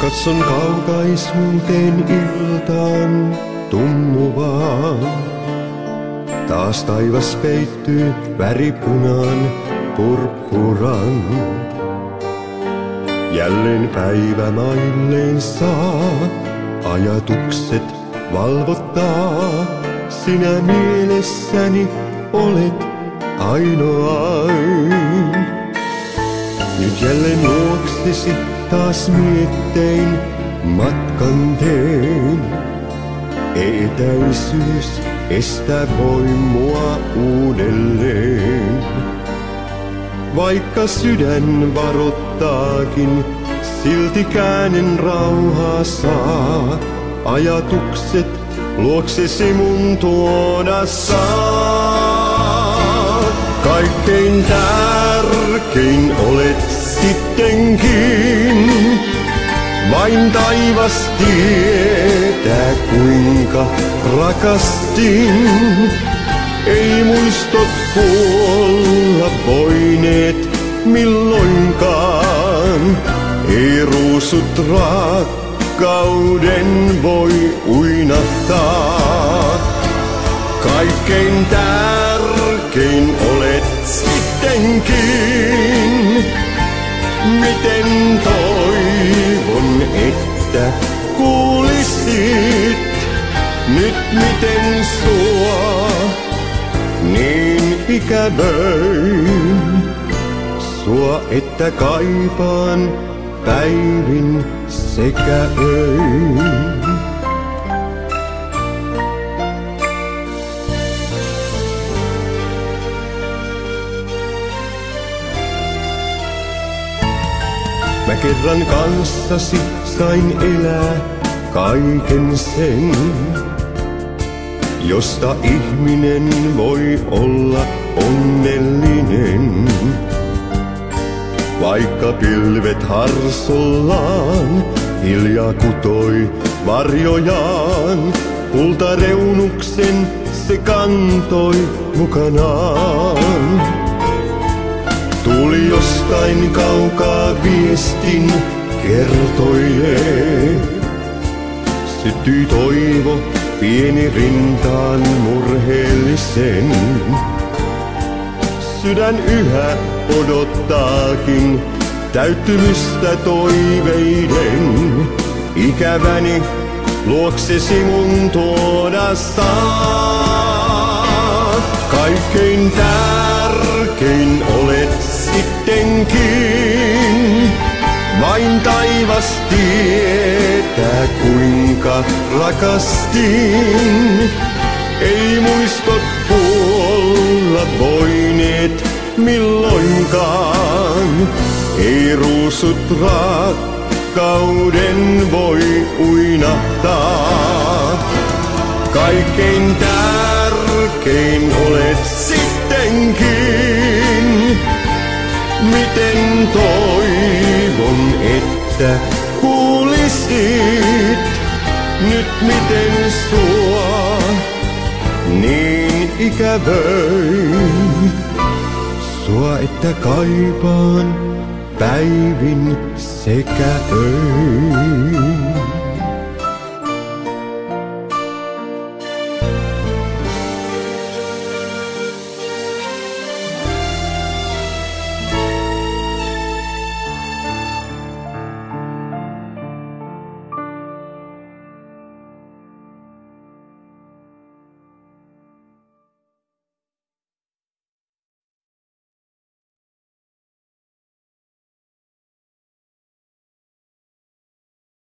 Katson kaukaisuuteen iltaan tummuvaan. Taas taivas peittyy väripunaan purppuran. Jälleen päivä mailleen saa, ajatukset valvottaa. Sinä mielessäni olet ainoain. Nyt jälleen luoksesi taas miettein matkan teen. Etäisyys estä voi mua uudelleen. Vaikka sydän varottaakin, siltikään en rauhaa saa. Ajatukset luoksesi mun tuoda saa. Kaikkein tärkein olet sittenkin. Vain taivas tietää, kuinka rakastin. Ei muistot kuolla voineet milloinkaan. Ei ruusut rakkauden voi uinahtaa. Kaikkein tärkein olet sittenkin. Miten toivon, että kuulisit nyt miten sua niin ikävöin. Sua, että kaipaan päivin sekä öin. Mä kerran kanssasi sain elää kaiken sen, josta ihminen voi olla onnellinen. Vaikka pilvet harsollaan hiljaa kutoi varjojaan, kultareunuksen se kantoi mukanaan. Tuli jostain kaukaa viestin kertoilee. Syttyi toivo pieni rintaan murheellisen. Sydän yhä odottaakin täyttymystä toiveiden. Ikäväni luoksesi mun tuoda saa. Kaikkein tärkein olet sittenkin. Vain taivas tietää, kuinka rakastin. Ei muistot kuolla voineet milloinkaan. Ei ruusut rakkauden voi uinahtaa. Kaikkein tärkein olet sittenkin. Miten toivon, että kuulisit nyt miten sua niin ikävöin. Sua, että kaipaan päivin sekä öin.